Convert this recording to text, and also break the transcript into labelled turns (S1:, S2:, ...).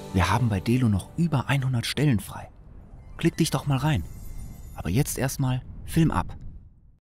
S1: Wir haben bei Delo noch über 100 Stellen frei. Klick dich doch mal rein. Aber jetzt erstmal Film ab.